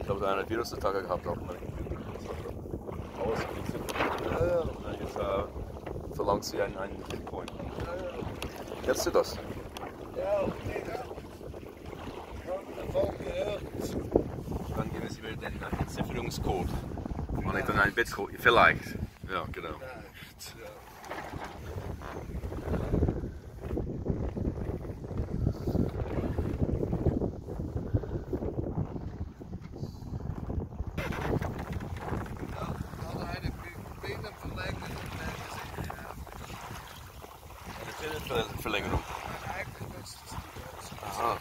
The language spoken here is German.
Ich glaube, da hat einen Virus-Attacke gehabt auch. Ja. Und dann jetzt verlangt sie einen Bitcoin. Kennst du das? Ja, okay, ja. Davon gehört. Dann geben sie mir den Entzifferungscode. Man hat dann einen Bitcoin. Vielleicht. Ja, genau. Vielleicht, ja. Verlängerung. Eigentlich ist das die Aha.